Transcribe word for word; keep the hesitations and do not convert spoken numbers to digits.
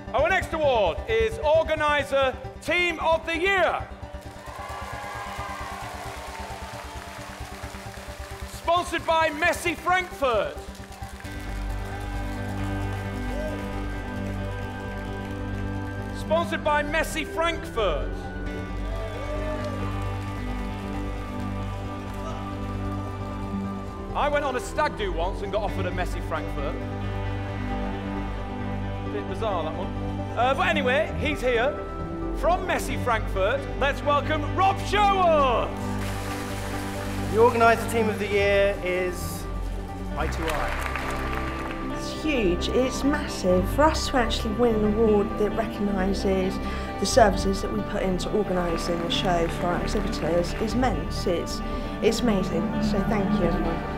Our next award is Organiser Team of the Year. Sponsored by Messi Frankfurt. Sponsored by Messi Frankfurt. I went on a stag do once and got offered a Messi Frankfurt. A bit bizarre, that one. Uh, but anyway, he's here. From Messi Frankfurt, let's welcome Rob Sherwood. The Organiser Team of the Year is Eye to Eye. It's huge, it's massive. For us to actually win an award that recognises the services that we put into organising the show for our exhibitors is immense. It's, it's amazing, so thank you everyone.